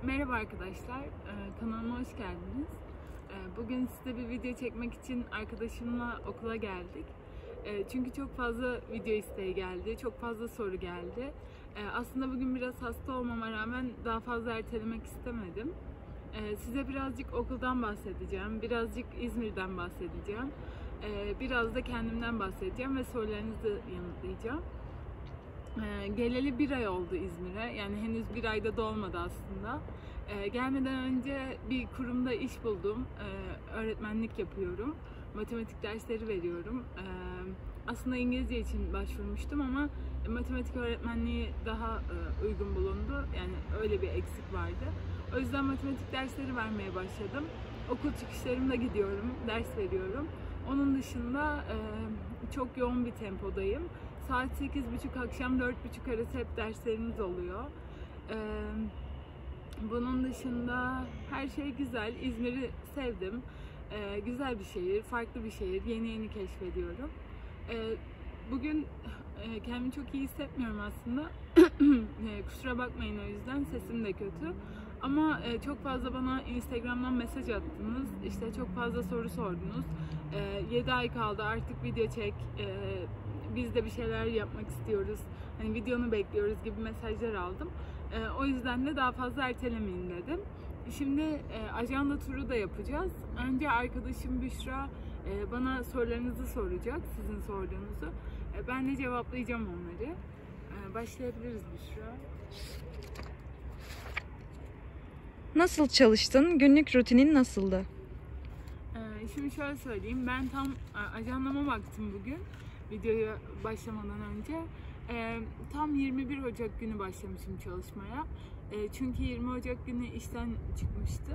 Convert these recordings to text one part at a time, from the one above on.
Merhaba arkadaşlar, kanalıma hoş geldiniz. Bugün size bir video çekmek için arkadaşımla okula geldik. Çünkü çok fazla video isteği geldi, çok fazla soru geldi. Aslında bugün biraz hasta olmama rağmen daha fazla ertelemek istemedim. Size birazcık okuldan bahsedeceğim, birazcık İzmir'den bahsedeceğim. Biraz da kendimden bahsedeceğim ve sorularınızı yanıtlayacağım. Geleli 1 ay oldu İzmir'e. Yani henüz 1 ayda dolmadı aslında. Gelmeden önce bir kurumda iş buldum. Öğretmenlik yapıyorum. Matematik dersleri veriyorum. Aslında İngilizce için başvurmuştum ama matematik öğretmenliği daha uygun bulundu. Yani öyle bir eksik vardı. O yüzden matematik dersleri vermeye başladım. Okul çıkışlarımda gidiyorum, ders veriyorum. Onun dışında çok yoğun bir tempodayım. Saat 8.30 akşam 4.30 arası hep derslerimiz oluyor. Bunun dışında her şey güzel. İzmir'i sevdim. Güzel bir şehir, farklı bir şehir. Yeni keşfediyorum. Bugün kendimi çok iyi hissetmiyorum aslında. Kusura bakmayın o yüzden. Sesim de kötü. Ama çok fazla bana Instagram'dan mesaj attınız. İşte çok fazla soru sordunuz. 7 ay kaldı artık video çek. Biz de bir şeyler yapmak istiyoruz. Hani videonu bekliyoruz gibi mesajlar aldım. O yüzden de daha fazla ertelemeyin dedim. Şimdi ajanda turu da yapacağız. Önce arkadaşım Büşra bana sorularınızı soracak, sizin sorduğunuzu. Ben de cevaplayacağım onları. Başlayabiliriz Büşra. Nasıl çalıştın? Günlük rutinin nasıldı? Şimdi şöyle söyleyeyim. Ben tam ajandama baktım bugün. Videoya başlamadan önce. Tam 21 Ocak günü başlamışım çalışmaya. Çünkü 20 Ocak günü işten çıkmıştım.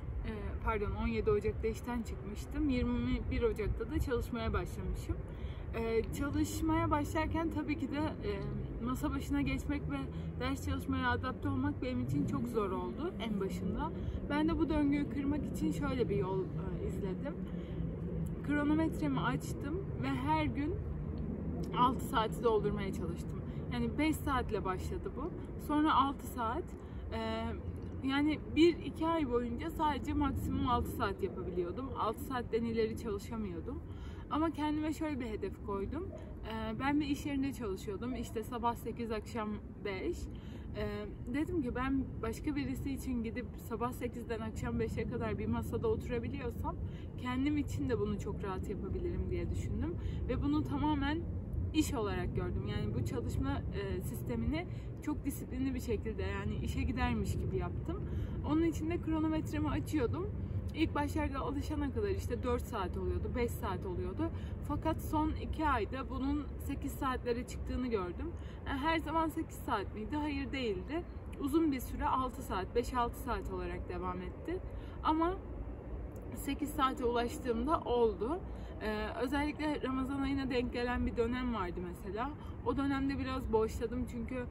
17 Ocak'ta işten çıkmıştım. 21 Ocak'ta da çalışmaya başlamışım. Çalışmaya başlarken tabii ki de masa başına geçmek ve ders çalışmaya adapte olmak benim için çok zor oldu en başında. Ben de bu döngüyü kırmak için şöyle bir yol izledim. Kronometremi açtım ve her gün 6 saati doldurmaya çalıştım. Yani 5 saatle başladı bu. Sonra 6 saat. Yani 1-2 ay boyunca sadece maksimum 6 saat yapabiliyordum. 6 saatten ileri çalışamıyordum. Ama kendime şöyle bir hedef koydum. Ben bir iş yerinde çalışıyordum. İşte sabah 8, akşam 5. Dedim ki ben başka birisi için gidip sabah 8'den akşam 5'e kadar bir masada oturabiliyorsam kendim için de bunu çok rahat yapabilirim diye düşündüm. Ve bunu tamamen iş olarak gördüm. Yani bu çalışma sistemini çok disiplinli bir şekilde, yani işe gidermiş gibi yaptım. Onun için de kronometremi açıyordum. İlk başlarda alışana kadar işte 4 saat oluyordu, 5 saat oluyordu. Fakat son 2 ayda bunun 8 saatlere çıktığını gördüm. Yani her zaman 8 saat miydi? Hayır, değildi. Uzun bir süre 6 saat, 5-6 saat olarak devam etti. Ama 8 saate ulaştığımda oldu. Özellikle Ramazan ayına denk gelen bir dönem vardı mesela. O dönemde biraz boşladım çünkü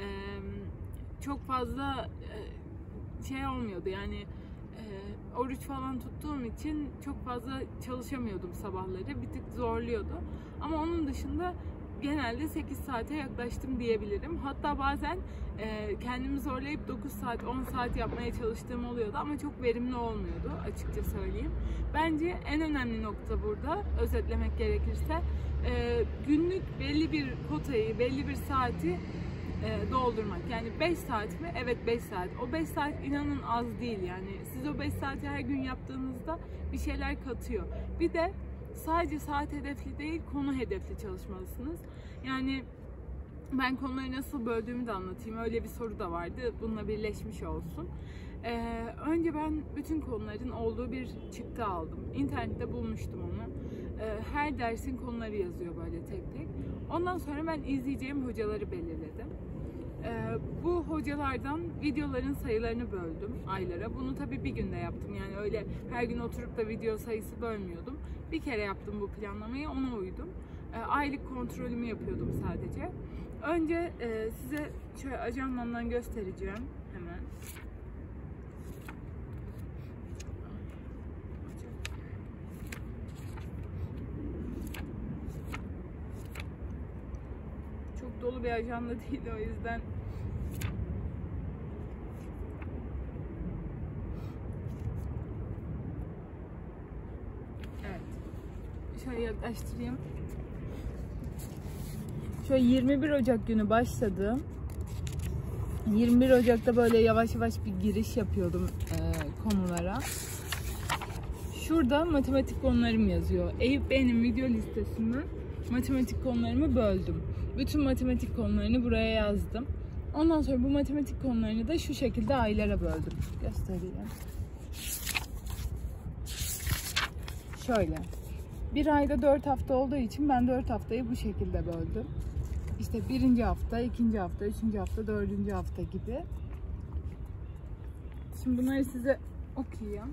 çok fazla şey olmuyordu, yani oruç falan tuttuğum için çok fazla çalışamıyordum sabahları. Bir tık zorluyordu. Ama onun dışında genelde 8 saate yaklaştım diyebilirim. Hatta bazen kendimi zorlayıp 9 saat, 10 saat yapmaya çalıştığım oluyordu ama çok verimli olmuyordu, açıkça söyleyeyim. Bence en önemli nokta burada, özetlemek gerekirse, günlük belli bir kotayı, belli bir saati doldurmak. Yani 5 saat mi? Evet, 5 saat. O 5 saat inanın az değil yani. Siz o 5 saati her gün yaptığınızda bir şeyler katıyor. Bir de sadece saat hedefli değil, konu hedefli çalışmalısınız. Yani ben konuları nasıl böldüğümü de anlatayım. Öyle bir soru da vardı. Bununla birleşmiş olsun. Önce ben bütün konuların olduğu bir çıktı aldım. İnternette bulmuştum onu. Her dersin konuları yazıyor böyle tek tek. Ondan sonra ben izleyeceğim hocaları belirledim. Bu hocalardan videoların sayılarını böldüm aylara. Bunu tabii bir günde yaptım. Yani öyle her gün oturup da video sayısı bölmüyordum. Bir kere yaptım bu planlamayı, ona uydum. Aylık kontrolümü yapıyordum sadece. Önce size şöyle ajandamdan göstereceğim hemen. Çok dolu bir ajanda değil, o yüzden şöyle yaklaştırayım. Şöyle 21 Ocak günü başladım. 21 Ocak'ta böyle yavaş yavaş bir giriş yapıyordum konulara. Şurada matematik konularım yazıyor. Eyüp Bey'in video listesinden matematik konularımı böldüm. Bütün matematik konularını buraya yazdım. Ondan sonra bu matematik konularını da şu şekilde aylara böldüm. Göstereyim. Şöyle. Bir ayda 4 hafta olduğu için ben 4 haftayı bu şekilde böldüm. İşte birinci hafta, ikinci hafta, üçüncü hafta, dördüncü hafta gibi. Şimdi bunları size okuyayım.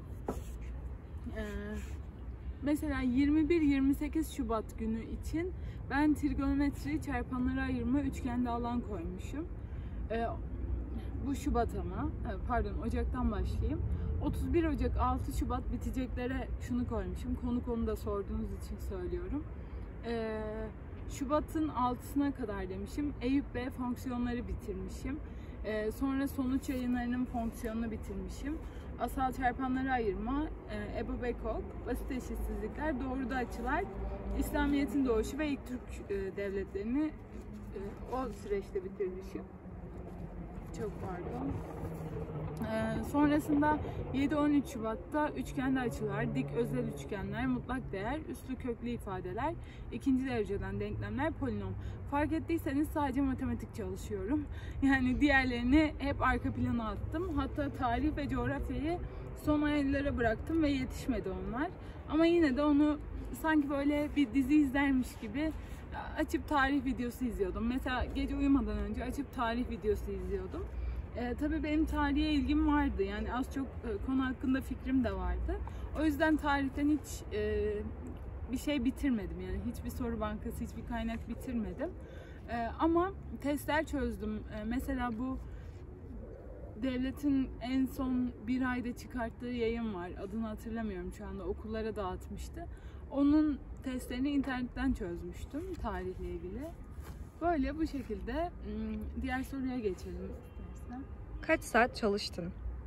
Mesela 21-28 Şubat günü için ben trigonometri, çarpanlara ayırma, üçgende alan koymuşum. Bu Şubat ama, pardon Ocak'tan başlayayım. 31 Ocak 6 Şubat biteceklere şunu koymuşum. Konu da sorduğunuz için söylüyorum. Şubat'ın 6'sına kadar demişim. Eyüp Bey fonksiyonları bitirmişim. Sonra sonuç yayınlarının fonksiyonunu bitirmişim. Asal çarpanlara ayırma, Ebo-Bekok, basit eşitsizlikler, doğruda açılar, İslamiyet'in doğuşu ve ilk Türk devletlerini o süreçte bitirmişim. Çok pardon. Sonrasında 7-13 Şubat'ta üçgende açılar, dik özel üçgenler, mutlak değer, üslü köklü ifadeler, ikinci dereceden denklemler, polinom. Fark ettiyseniz sadece matematik çalışıyorum. Yani diğerlerini hep arka plana attım. Hatta tarih ve coğrafyayı son aylara bıraktım ve yetişmedi onlar. Ama yine de onu sanki böyle bir dizi izlermiş gibi açıp tarih videosu izliyordum. Mesela gece uyumadan önce açıp tarih videosu izliyordum. Tabii benim tarihe ilgim vardı. Yani az çok konu hakkında fikrim de vardı. O yüzden tarihten hiç bir şey bitirmedim. Yani hiçbir soru bankası, hiçbir kaynak bitirmedim. Ama testler çözdüm. Mesela bu devletin en son bir ayda çıkarttığı yayın var. Adını hatırlamıyorum şu anda. Okullara dağıtmıştı. Onun testlerini internetten çözmüştüm tarihle ilgili. Böyle bu şekilde. Diğer soruya geçelim istersen. Kaç saat çalıştın?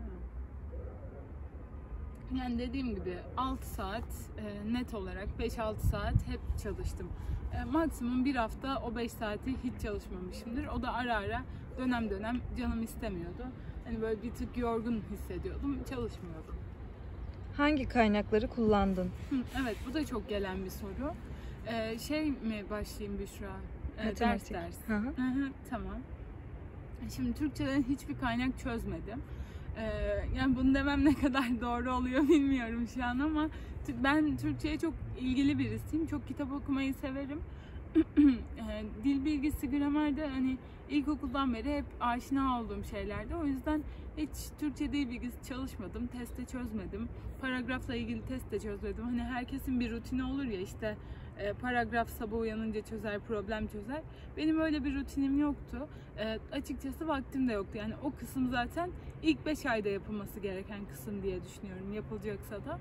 Yani dediğim gibi 6 saat net olarak 5-6 saat hep çalıştım. Maksimum bir hafta o 5 saati hiç çalışmamışımdır. O da ara ara dönem dönem canım istemiyordu. Hani böyle bir tık yorgun hissediyordum, çalışmıyordum. Hangi kaynakları kullandın? Evet, bu da çok gelen bir soru. Şey mi başlayayım Büşra? Matematik. Ders. Hı hı. Tamam. Şimdi Türkçeden hiçbir kaynak çözmedim. Yani bunu demem ne kadar doğru oluyor bilmiyorum şu an ama ben Türkçe'ye çok ilgili birisiyim. Çok kitap okumayı severim. Dil bilgisi, gramerde hani ilkokuldan beri hep aşina olduğum şeylerdi. O yüzden hiç Türkçe dil bilgisi çalışmadım. Teste çözmedim. Paragrafla ilgili test de çözmedim. Hani herkesin bir rutini olur ya işte paragraf sabah uyanınca çözer, problem çözer. Benim öyle bir rutinim yoktu. Açıkçası vaktim de yoktu. Yani o kısım zaten ilk 5 ayda yapılması gereken kısım diye düşünüyorum yapılacaksa da.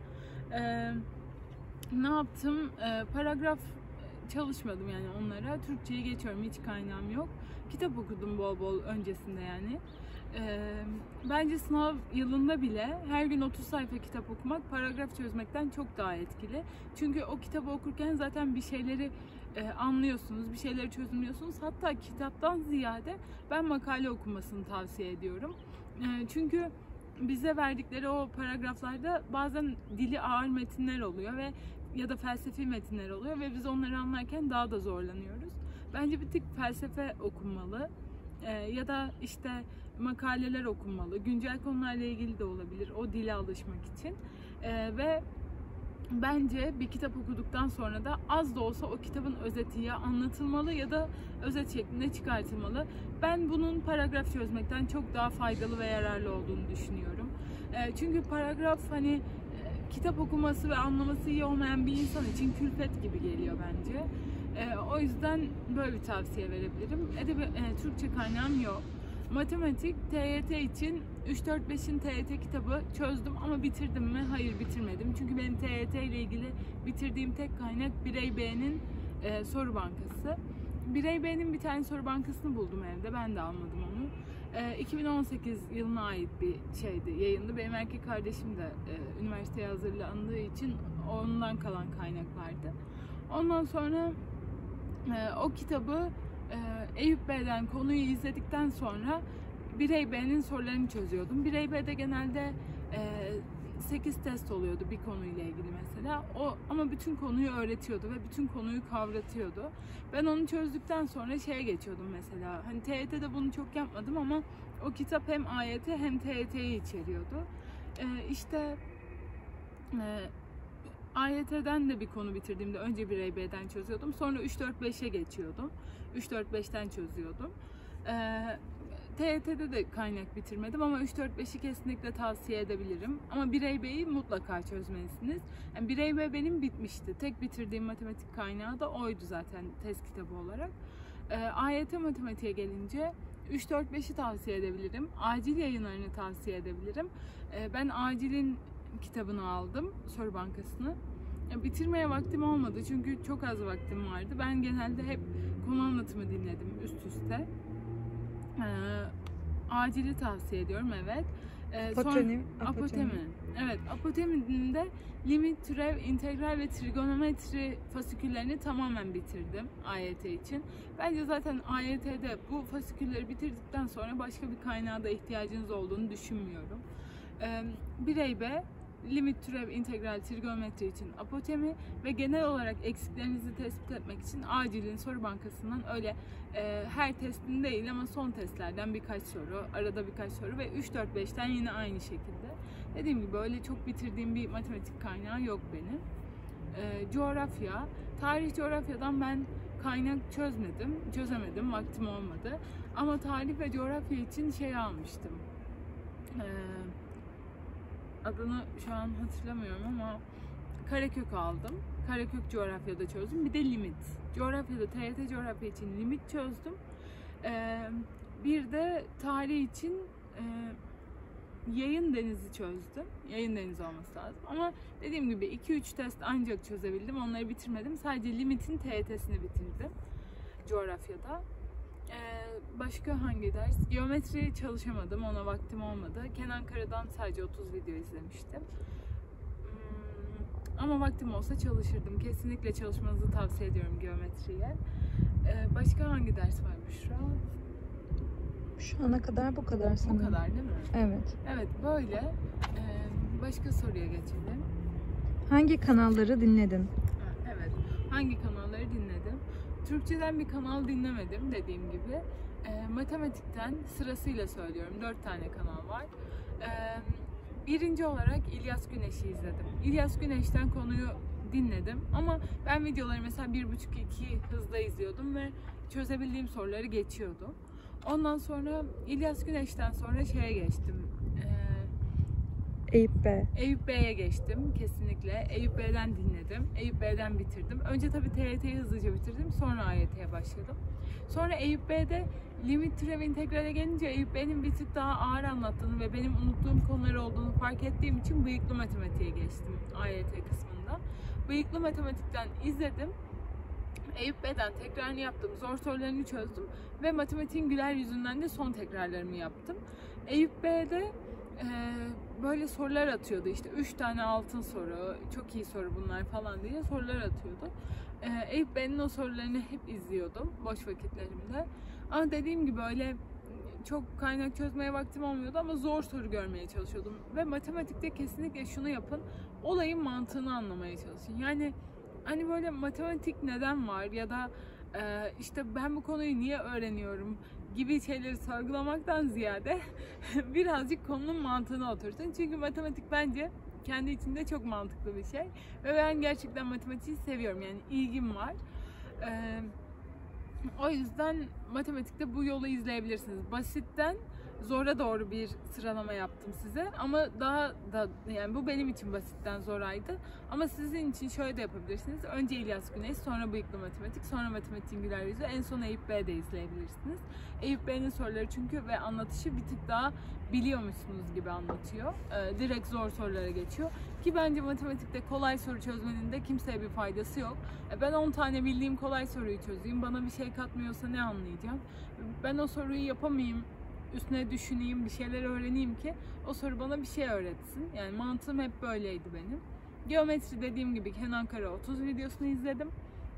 Ne yaptım? Paragraf çalışmadım yani onlara. Türkçeyi geçiyorum. Hiç kaynağım yok. Kitap okudum bol bol öncesinde yani. Bence sınav yılında bile her gün 30 sayfa kitap okumak paragraf çözmekten çok daha etkili. Çünkü o kitabı okurken zaten bir şeyleri anlıyorsunuz, bir şeyleri çözümlüyorsunuz. Hatta kitaptan ziyade ben makale okumasını tavsiye ediyorum. Çünkü bize verdikleri o paragraflarda bazen dili ağır metinler oluyor ve ya da felsefi metinler oluyor ve biz onları anlarken daha da zorlanıyoruz. Bence bir tık felsefe okunmalı ya da işte makaleler okunmalı. Güncel konularla ilgili de olabilir o dile alışmak için. Ve bence bir kitap okuduktan sonra da az da olsa o kitabın özeti ya anlatılmalı ya da özet şeklinde çıkartılmalı. Ben bunun paragraf çözmekten çok daha faydalı ve yararlı olduğunu düşünüyorum. Çünkü paragraf hani kitap okuması ve anlaması iyi olmayan bir insan için külfet gibi geliyor bence. O yüzden böyle bir tavsiye verebilirim. Türkçe kaynağım yok. Matematik, TYT için 3-4-5'in TYT kitabı çözdüm ama bitirdim mi? Hayır, bitirmedim. Çünkü benim TYT ile ilgili bitirdiğim tek kaynak Birey B'nin soru bankası. Birey B'nin bir tane soru bankasını buldum evde. Ben de almadım onu. 2018 yılına ait bir şeydi, yayındı. Benim erkek kardeşim de üniversiteye hazırlandığı için ondan kalan kaynaklardı. Ondan sonra o kitabı Eyüp Bey'den konuyu izledikten sonra Birey B'nin sorularını çözüyordum. Birey B'de genelde 8 test oluyordu bir konuyla ilgili mesela. O ama bütün konuyu öğretiyordu ve bütün konuyu kavratıyordu. Ben onu çözdükten sonra şeye geçiyordum mesela. Hani TYT'de bunu çok yapmadım ama o kitap hem AYT hem TYT'yi içeriyordu. İşte AYT'den de bir konu bitirdiğimde önce Birey B'den çözüyordum. Sonra 3-4-5'e geçiyordum. 3-4-5'ten çözüyordum. TYT'de de kaynak bitirmedim ama 3-4-5'i kesinlikle tavsiye edebilirim. Ama Birey B'yi mutlaka çözmelisiniz. Yani Birey B benim bitmişti. Tek bitirdiğim matematik kaynağı da oydu zaten test kitabı olarak. AYT matematiğe gelince 3-4-5'i tavsiye edebilirim. Acil yayınlarını tavsiye edebilirim. Ben Acil'in kitabını aldım, soru bankasını. Bitirmeye vaktim olmadı çünkü çok az vaktim vardı. Ben genelde hep konu anlatımı dinledim üst üste. Acil'i tavsiye ediyorum, evet. Apotemi. Evet, Apotemi'de limit, türev, integral ve trigonometri fasiküllerini tamamen bitirdim AYT için. Bence zaten AYT'de bu fasikülleri bitirdikten sonra başka bir kaynağa da ihtiyacınız olduğunu düşünmüyorum. Birey B, limit, türev, integral, trigonometri için Apotemi ve genel olarak eksiklerinizi tespit etmek için Acil'in soru bankasından öyle her testinde değil ama son testlerden birkaç soru, arada birkaç soru ve 3-4-5'ten yine aynı şekilde. Dediğim gibi öyle çok bitirdiğim bir matematik kaynağı yok benim. Coğrafya, tarih coğrafyadan ben kaynak çözemedim, vaktim olmadı. Ama tarih ve coğrafya için şey almıştım. Adını şu an hatırlamıyorum ama karekök aldım. Karekök coğrafyada çözdüm. Bir de limit. Coğrafyada TYT coğrafya için limit çözdüm. Bir de tarih için yayın denizi çözdüm. Yayın denizi olması lazım. Ama dediğim gibi 2-3 test ancak çözebildim. Onları bitirmedim. Sadece limitin TYT'sini bitirdim coğrafyada. Başka hangi ders? Geometri çalışamadım, ona vaktim olmadı. Kenan Kara'dan sadece 30 video izlemiştim. Ama vaktim olsa çalışırdım. Kesinlikle çalışmanızı tavsiye ediyorum geometriye. Başka hangi ders var Büşra? Şu ana kadar bu kadar sanırım. Bu kadar değil mi? Evet. Evet, böyle. Başka soruya geçelim. Hangi kanalları dinledin? Evet, hangi kanalları dinledim? Türkçeden bir kanal dinlemedim dediğim gibi. Matematikten sırasıyla söylüyorum. 4 tane kanal var. Birinci olarak İlyas Güneş'i izledim. İlyas Güneş'ten konuyu dinledim ama ben videoları mesela 1,5-2 hızda izliyordum ve çözebildiğim soruları geçiyordum. Ondan sonra İlyas Güneş'ten sonra şeye geçtim. Eyüp B. Eyüp Bey'e geçtim kesinlikle. Eyüp Bey'den dinledim. Eyüp Bey'den bitirdim. Önce tabii TYT'yi hızlıca bitirdim. Sonra AYT'ye başladım. Sonra Eyüp Bey'de limit, türev, integrale gelince Eyüp Bey'in bir tık daha ağır anlattığını ve benim unuttuğum konular olduğunu fark ettiğim için bıyıklı matematiğe geçtim AYT kısmında. Bıyıklı matematikten izledim. Eyüp Bey'den tekrarını yaptım. Zor sorularını çözdüm. Ve matematiğin güler yüzünden de son tekrarlarımı yaptım. Eyüp Bey'de böyle sorular atıyordu, işte 3 tane altın soru, çok iyi soru bunlar falan diye sorular atıyordu. Eyüp Bey'in o sorularını hep izliyordum boş vakitlerimde. Ama dediğim gibi öyle çok kaynak çözmeye vaktim olmuyordu ama zor soru görmeye çalışıyordum. Ve matematikte kesinlikle şunu yapın, olayın mantığını anlamaya çalışın. Yani hani böyle matematik neden var ya da işte ben bu konuyu niye öğreniyorum gibi şeyleri sorgulamaktan ziyade birazcık konunun mantığına otursun. Çünkü matematik bence kendi içinde çok mantıklı bir şey. Ve ben gerçekten matematiği seviyorum. Yani ilgim var. O yüzden matematikte bu yolu izleyebilirsiniz. Basitten zora doğru bir sıralama yaptım size. Ama daha da yani bu benim için basitten zoraydı. Ama sizin için şöyle de yapabilirsiniz. Önce İlyas Güneş, sonra bıyıklı matematik, sonra matematiğin güler yüzü, en son Eyüp Bey'de izleyebilirsiniz. Eyüp Bey'in soruları çünkü ve anlatışı bir tık daha biliyormuşsunuz gibi anlatıyor. Direkt zor sorulara geçiyor. Ki bence matematikte kolay soru çözmenin de kimseye bir faydası yok. Ben 10 tane bildiğim kolay soruyu çözeyim. Bana bir şey katmıyorsa ne anlayacağım? Ben o soruyu yapamayayım, üstüne düşüneyim, bir şeyler öğreneyim ki o soru bana bir şey öğretsin. Yani mantığım hep böyleydi benim. Geometri dediğim gibi Kenan Kara 30 videosunu izledim.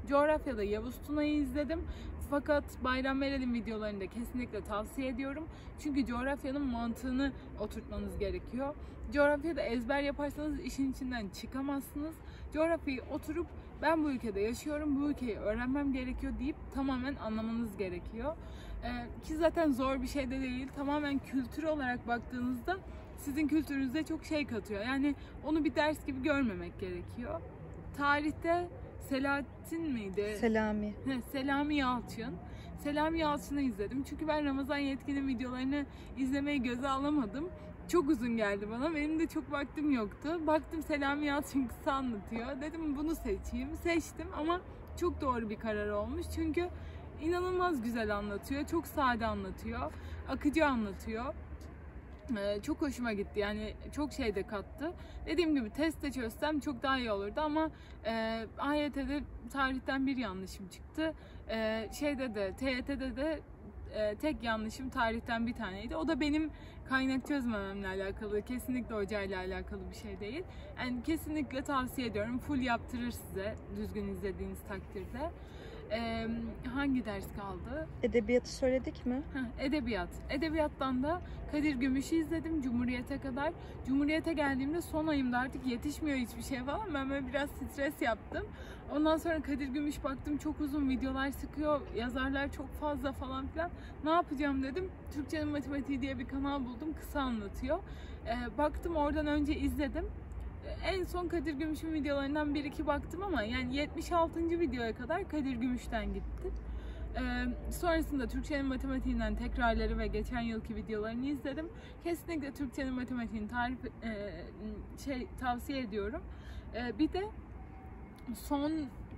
Coğrafyada Yavuz Tuna'yı izledim. Fakat Bayram Meral'in videolarını da kesinlikle tavsiye ediyorum. Çünkü coğrafyanın mantığını oturtmanız gerekiyor. Coğrafyada ezber yaparsanız işin içinden çıkamazsınız. Coğrafyayı oturup ben bu ülkede yaşıyorum, bu ülkeyi öğrenmem gerekiyor deyip tamamen anlamanız gerekiyor. Ki zaten zor bir şey de değil. Tamamen kültür olarak baktığınızda sizin kültürünüze çok şey katıyor. Yani onu bir ders gibi görmemek gerekiyor. Tarihte Selahattin miydi? Selami. Selami Yalçın. Selami Yalçın'ı izledim. Çünkü ben Ramazan Yetkin'in videolarını izlemeyi göze alamadım. Çok uzun geldi bana. Benim de çok vaktim yoktu. Baktım Selami Yalçın kısa anlatıyor. Dedim bunu seçeyim. Seçtim ama çok doğru bir karar olmuş. Çünkü inanılmaz güzel anlatıyor. Çok sade anlatıyor. Akıcı anlatıyor. Çok hoşuma gitti. Yani çok şey de kattı. Dediğim gibi testte çözsem çok daha iyi olurdu ama AYT'de tarihten bir yanlışım çıktı. TYT'de de tek yanlışım tarihten bir taneydi. O da benim kaynak çözmememle alakalı. Kesinlikle hocayla alakalı bir şey değil. Yani kesinlikle tavsiye ediyorum. Full yaptırır size düzgün izlediğiniz takdirde. Hangi ders kaldı? Edebiyatı söyledik mi? Edebiyat. Edebiyattan da Kadir Gümüş'ü izledim Cumhuriyet'e kadar. Cumhuriyet'e geldiğimde son ayımda artık yetişmiyor hiçbir şey falan. Ben böyle biraz stres yaptım. Ondan sonra Kadir Gümüş baktım çok uzun videolar sıkıyor. Yazarlar çok fazla falan filan. Ne yapacağım dedim. Türkçenin Matematiği diye bir kanal buldum. Kısa anlatıyor. Baktım oradan önce izledim. En son Kadir Gümüş'ün videolarından 1-2 baktım ama yani 76. videoya kadar Kadir Gümüş'ten gittim. Sonrasında Türkçenin Matematiğinden tekrarları ve geçen yılki videolarını izledim. Kesinlikle Türkçenin Matematiğini tavsiye ediyorum. Bir de son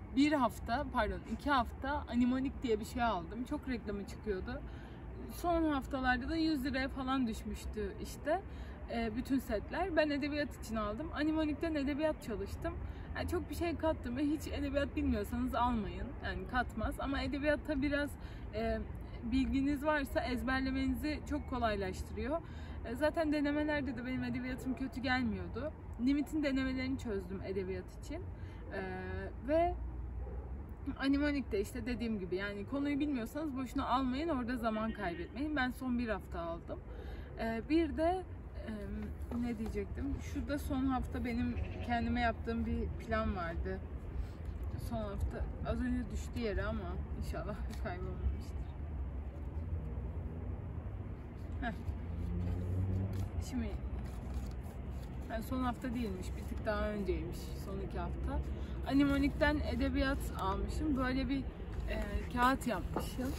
2 hafta Animonik diye bir şey aldım. Çok reklamı çıkıyordu. Son haftalarda da 100 liraya falan düşmüştü işte. Bütün setler. Ben edebiyat için aldım. Animonik'ten edebiyat çalıştım. Yani çok bir şey kattım ve hiç edebiyat bilmiyorsanız almayın. Yani katmaz. Ama edebiyatta biraz bilginiz varsa ezberlemenizi çok kolaylaştırıyor. Zaten denemelerde de benim edebiyatım kötü gelmiyordu. Limit'in denemelerini çözdüm edebiyat için. Ve Animonik'te işte dediğim gibi yani konuyu bilmiyorsanız boşuna almayın. Orada zaman kaybetmeyin. Ben son 1 hafta aldım. Bir de ne diyecektim? Şurada son hafta benim kendime yaptığım bir plan vardı. Son hafta az önce düştü yere ama inşallah kaybolmamıştır. Şimdi yani son hafta değilmiş, bir tık daha önceymiş son 2 hafta. Animonik'ten edebiyat almışım. Böyle bir kağıt yapmışım.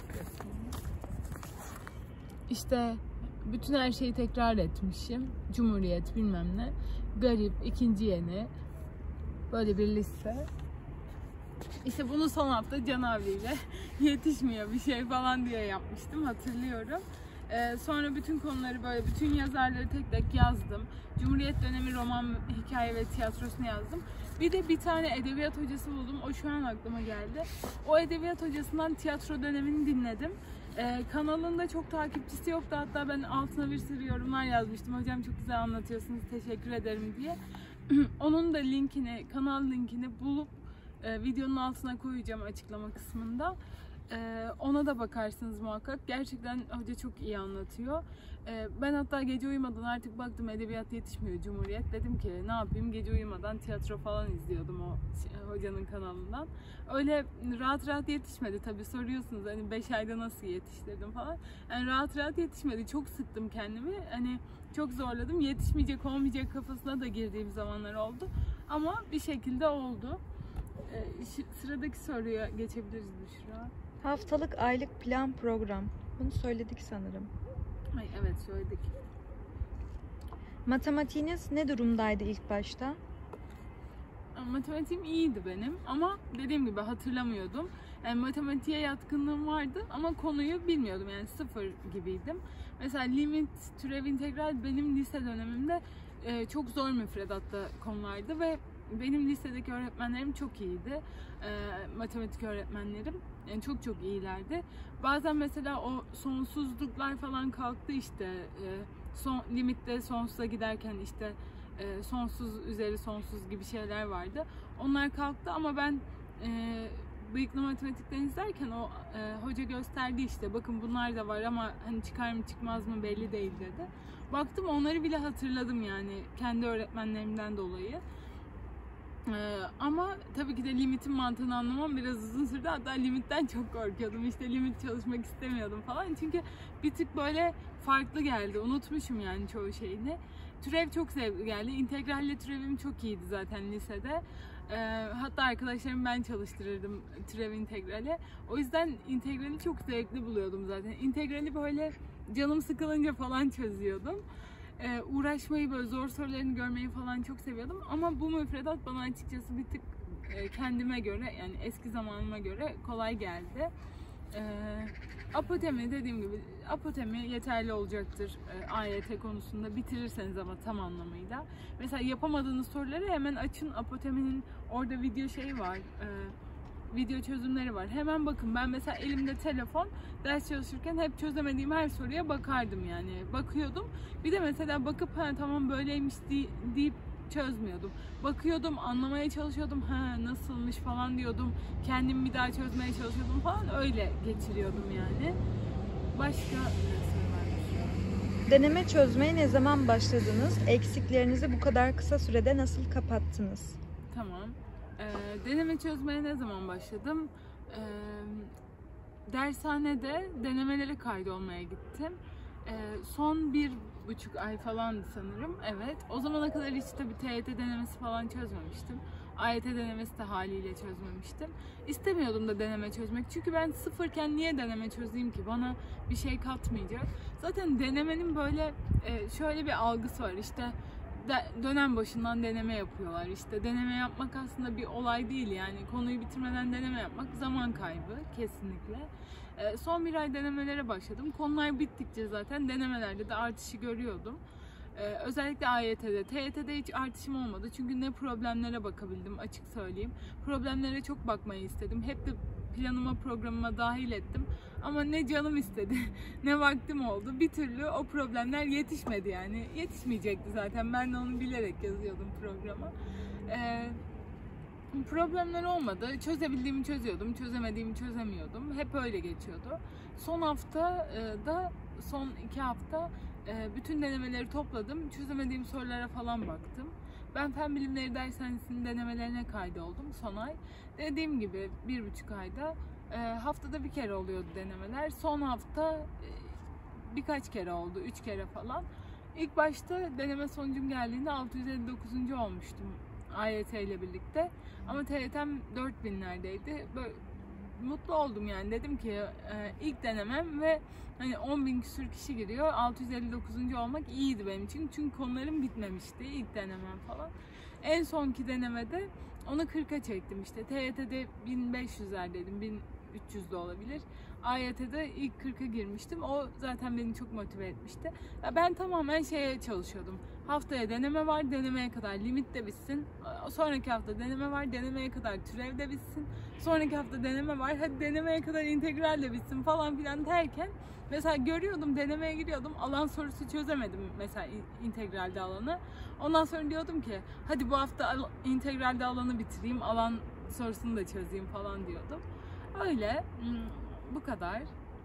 İşte bütün her şeyi tekrar etmişim. Cumhuriyet bilmem ne. Garip, ikinci yeni. Böyle bir liste. İşte bunu son hafta Can abiyle yetişmiyor bir şey falan diye yapmıştım. Hatırlıyorum. Sonra bütün konuları böyle, bütün yazarları tek tek yazdım. Cumhuriyet dönemi roman, hikaye ve tiyatrosunu yazdım. Bir de bir tane edebiyat hocası buldum. O şu an aklıma geldi. O edebiyat hocasından tiyatro dönemini dinledim. Kanalında çok takipçisi yoktu. Hatta ben altına bir sürü yorumlar yazmıştım. Hocam çok güzel anlatıyorsunuz, teşekkür ederim diye. Onun da linkini, kanal linkini bulup videonun altına koyacağım açıklama kısmında. Ona da bakarsınız muhakkak. Gerçekten hoca çok iyi anlatıyor. Ben hatta gece uyumadan artık baktım edebiyat yetişmiyor Cumhuriyet. Dedim ki ne yapayım, gece uyumadan tiyatro falan izliyordum o hocanın kanalından. Öyle rahat rahat yetişmedi tabii, soruyorsunuz hani 5 ayda nasıl yetiştirdim falan. Yani rahat rahat yetişmedi. Çok sıktım kendimi. Hani çok zorladım. Yetişmeyecek olmayacak kafasına da girdiğim zamanlar oldu. Ama bir şekilde oldu. Sıradaki soruya geçebiliriz Büşra. Haftalık, aylık plan, program. Bunu söyledik sanırım. Ay evet, söyledik. Matematiğiniz ne durumdaydı ilk başta? Matematiğim iyiydi benim ama dediğim gibi hatırlamıyordum. Yani matematiğe yatkınlığım vardı ama konuyu bilmiyordum, yani sıfır gibiydim. Mesela limit, türev, integral benim lise dönemimde çok zor müfredatta konulardı ve benim lisedeki öğretmenlerim çok iyiydi. Matematik öğretmenlerim yani çok çok iyilerdi. Bazen mesela o sonsuzluklar falan kalktı işte. Limitte sonsuza giderken işte sonsuz üzeri sonsuz gibi şeyler vardı. Onlar kalktı ama ben Bıyıklı Matematik'ten izlerken o hoca gösterdi işte, bakın bunlar da var ama hani çıkar mı çıkmaz mı belli değil dedi. Baktım onları bile hatırladım yani kendi öğretmenlerimden dolayı. Ama tabii ki de limitin mantığını anlamam biraz uzun sürdü. Hatta limitten çok korkuyordum. İşte limit çalışmak istemiyordum falan. Çünkü bir tık böyle farklı geldi. Unutmuşum yani çoğu şeyini. Türev çok zevkli geldi. İntegralle türevim çok iyiydi zaten lisede. Hatta arkadaşlarım ben çalıştırırdım türev integrali. O yüzden integrali çok zevkli buluyordum zaten. İntegrali böyle canım sıkılınca falan çözüyordum. Uğraşmayı, böyle zor sorularını görmeyi falan çok seviyordum. Ama bu müfredat bana açıkçası bir tık kendime göre, yani eski zamanıma göre kolay geldi. Apotemi, dediğim gibi apotemi yeterli olacaktır AYT konusunda, bitirirseniz ama tam anlamıyla. Mesela yapamadığınız soruları hemen açın, apoteminin orada video şeyi var, video çözümleri var. Hemen bakın. Ben mesela elimde telefon, ders çalışırken hep çözemediğim her soruya bakardım yani. Bakıyordum. Bir de mesela bakıp ha tamam böyleymiş deyip çözmüyordum. Bakıyordum, anlamaya çalışıyordum. Ha nasılmış falan diyordum. Kendim bir daha çözmeye çalışıyordum falan. Öyle geçiriyordum yani. Başka Deneme çözmeye ne zaman başladınız? Eksiklerinizi bu kadar kısa sürede nasıl kapattınız? Tamam. Deneme çözmeye ne zaman başladım? Dershanede denemelere kaydolmaya gittim. Son 1,5 ay falandı sanırım. Evet. O zamana kadar hiç tabii TYT denemesi falan çözmemiştim. AYT denemesi de haliyle çözmemiştim. İstemiyordum da deneme çözmek. Çünkü ben sıfırken niye deneme çözeyim ki? Bana bir şey katmayacak. Zaten denemenin böyle şöyle bir algısı var. İşte dönem başından deneme yapıyorlar. İşte deneme yapmak aslında bir olay değil yani. Konuyu bitirmeden deneme yapmak zaman kaybı kesinlikle. Son 1 ay denemelere başladım. Konular bittikçe zaten denemelerde de artışı görüyordum. Özellikle AYT'de, TYT'de hiç artışım olmadı. Çünkü ne problemlere bakabildim, açık söyleyeyim. Problemlere çok bakmayı istedim. Hep de planıma, programıma dahil ettim. Ama ne canım istedi, ne vaktim oldu. Bir türlü o problemler yetişmedi yani. Yetişmeyecekti zaten. Ben de onu bilerek yazıyordum programa. Problemler olmadı. Çözebildiğimi çözüyordum, çözemediğimi çözemiyordum. Hep öyle geçiyordu. Son hafta da, son 2 hafta bütün denemeleri topladım. Çözemediğim sorulara falan baktım. Ben Fen Bilimleri Dershanesi'nin denemelerine kaydoldum son ay. Dediğim gibi 1,5 ayda haftada bir kere oluyordu denemeler. Son hafta birkaç kere oldu, 3 kere falan. İlk başta deneme sonucum geldiğinde 659. olmuştum AYT ile birlikte. Ama TYT'm 4000'lerdeydi. Böyle mutlu oldum yani. Dedim ki ilk denemem ve hani 10.000 küsur kişi giriyor. 659. olmak iyiydi benim için. Çünkü konularım bitmemişti ilk denemem falan. En sonki denemede onu 40'a çektim işte. TYT'de 1500'lerdeydim. 1300 de olabilir. AYT'de ilk 40'a girmiştim. O zaten beni çok motive etmişti. Ya ben tamamen şeye çalışıyordum. Haftaya deneme var, denemeye kadar limit de bitsin. Sonraki hafta deneme var, denemeye kadar türev de bitsin. Sonraki hafta deneme var, hadi denemeye kadar integral de bitsin falan filan derken mesela görüyordum, denemeye giriyordum, alan sorusu çözemedim mesela integralde alanı. Ondan sonra diyordum ki hadi bu hafta integralde alanı bitireyim, alan sorusunu da çözeyim falan diyordum. Öyle, bu kadar.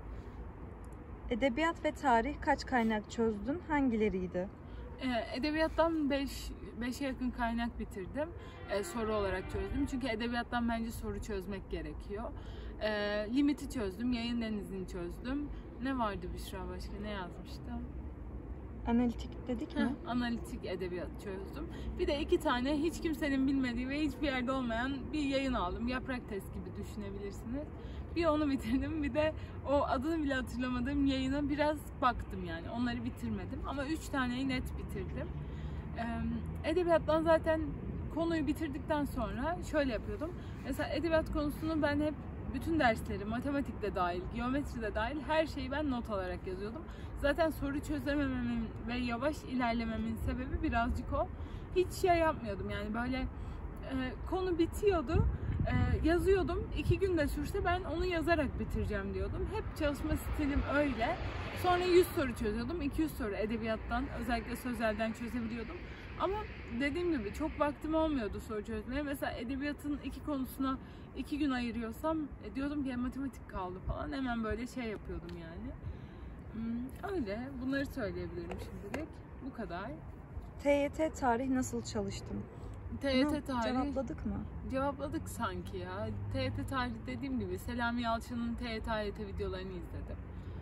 Edebiyat ve tarih kaç kaynak çözdün? Hangileriydi? Edebiyattan 5'e yakın kaynak bitirdim. Soru olarak çözdüm. Çünkü edebiyattan bence soru çözmek gerekiyor. Limiti çözdüm, yayın denizini çözdüm. Ne vardı Büşra başka? Ne yazmıştım? Analitik dedik mi? Analitik edebiyat çözdüm. Bir de 2 tane hiç kimsenin bilmediği ve hiçbir yerde olmayan bir yayın aldım. Yaprak test gibi düşünebilirsiniz. Bir onu bitirdim, bir de o adını bile hatırlamadığım yayına biraz baktım yani. Onları bitirmedim ama 3 taneyi net bitirdim. Edebiyattan zaten konuyu bitirdikten sonra şöyle yapıyordum. Mesela edebiyat konusunu ben hep bütün dersleri, matematik de dahil, geometri de dahil her şeyi ben not alarak yazıyordum. Zaten soru çözemememin ve yavaş ilerlememin sebebi birazcık o. Hiç şey yapmıyordum yani böyle konu bitiyordu. Yazıyordum. 2 günde sürse ben onu yazarak bitireceğim diyordum. Hep çalışma stilim öyle. Sonra 100 soru çözüyordum. 200 soru edebiyattan, özellikle sözelden çözebiliyordum. Ama dediğim gibi çok vaktim olmuyordu soru çözmeye. Mesela edebiyatın 2 konusuna 2 gün ayırıyorsam diyordum ki matematik kaldı falan. Hemen böyle şey yapıyordum yani. Öyle. Bunları söyleyebilirim şimdilik. Bu kadar. TYT tarih nasıl çalıştın? TYT tarih Cevapladık mı? cevapladık sanki ya. TYT tarih dediğim gibi Selami Yalçın'ın TYT videolarını izledim.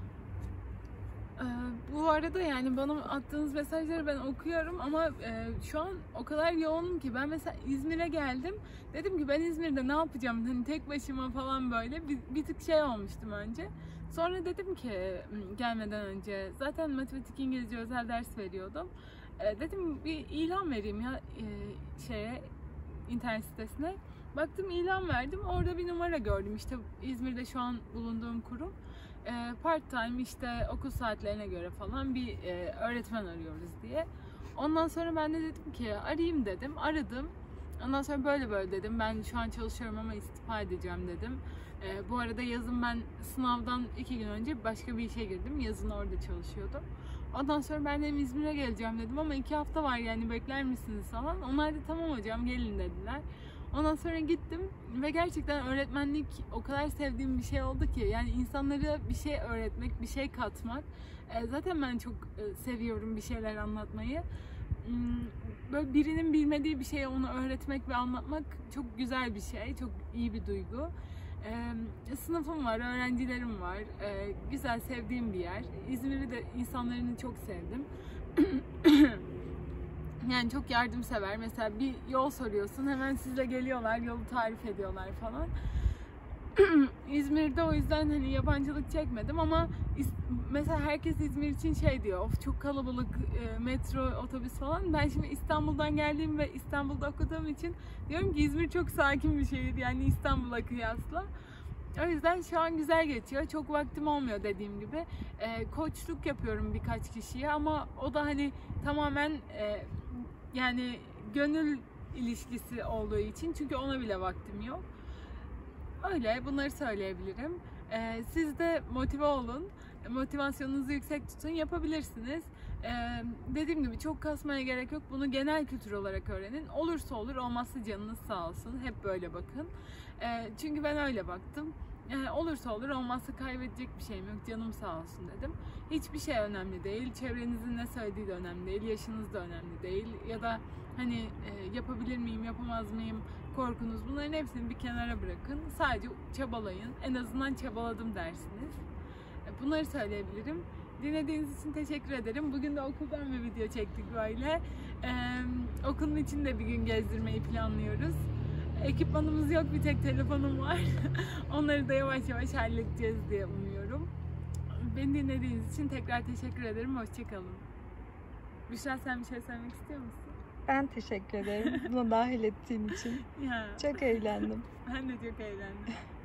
Bu arada yani bana attığınız mesajları ben okuyorum ama şu an o kadar yoğunum ki ben mesela İzmir'e geldim. Dedim ki ben İzmir'de ne yapacağım hani tek başıma falan böyle bir tık şey olmuştum önce. Sonra dedim ki gelmeden önce zaten matematik İngilizce özel ders veriyordum. Dedim bir ilan vereyim ya internet sitesine. Baktım ilan verdim. Orada bir numara gördüm. İşte İzmir'de şu an bulunduğum kurum. Part time işte okul saatlerine göre falan bir öğretmen arıyoruz diye. Ondan sonra ben de dedim ki arayayım dedim. Aradım. Ondan sonra böyle dedim. Ben şu an çalışıyorum ama istifa edeceğim dedim. Bu arada yazın ben sınavdan 2 gün önce başka bir işe girdim. Yazın orada çalışıyordum. Ondan sonra ben de İzmir'e geleceğim dedim ama 2 hafta var yani bekler misiniz falan. Onlar da tamam hocam gelin dediler. Ondan sonra gittim ve gerçekten öğretmenlik o kadar sevdiğim bir şey oldu ki yani insanlara bir şey öğretmek, bir şey katmak. Zaten ben çok seviyorum bir şeyler anlatmayı. Böyle birinin bilmediği bir şeyi ona öğretmek ve anlatmak çok güzel bir şey, çok iyi bir duygu. Sınıfım var, öğrencilerim var. Güzel, sevdiğim bir yer. İzmir'i de insanlarını çok sevdim. Yani çok yardımsever. Mesela bir yol soruyorsun, hemen size geliyorlar, yolu tarif ediyorlar falan. İzmir'de o yüzden hani yabancılık çekmedim ama mesela herkes İzmir için şey diyor, of çok kalabalık, metro, otobüs falan. Ben şimdi İstanbul'dan geldiğim ve İstanbul'da okuduğum için diyorum ki İzmir çok sakin bir şehir yani İstanbul'a kıyasla. O yüzden şu an güzel geçiyor. Çok vaktim olmuyor dediğim gibi. Koçluk yapıyorum birkaç kişiye ama o da hani tamamen yani gönül ilişkisi olduğu için çünkü ona bile vaktim yok. Öyle bunları söyleyebilirim. Siz de motive olun. Motivasyonunuzu yüksek tutun. Yapabilirsiniz. Dediğim gibi çok kasmaya gerek yok. Bunu genel kültür olarak öğrenin. Olursa olur, olmazsa canınız sağ olsun. Hep böyle bakın. Çünkü ben öyle baktım. Olursa olur, olmazsa kaybedecek bir şeyim yok. Canım sağ olsun dedim. Hiçbir şey önemli değil. Çevrenizin ne söylediği de önemli değil. Yaşınız da önemli değil. Ya da hani yapabilir miyim, yapamaz mıyım korkunuz. Bunların hepsini bir kenara bırakın. Sadece çabalayın. En azından çabaladım dersiniz. Bunları söyleyebilirim. Dinlediğiniz için teşekkür ederim. Bugün de okuldan bir video çektik böyle. Okulun içinde bir gün gezdirmeyi planlıyoruz. Ekipmanımız yok, bir tek telefonum var. Onları da yavaş yavaş halledeceğiz diye umuyorum. Beni dinlediğiniz için tekrar teşekkür ederim. Hoşçakalın. Büşra, sen bir şey söylemek istiyor musun? Ben teşekkür ederim buna dahil ettiğin için. Ya. Çok eğlendim. Ben de çok eğlendim.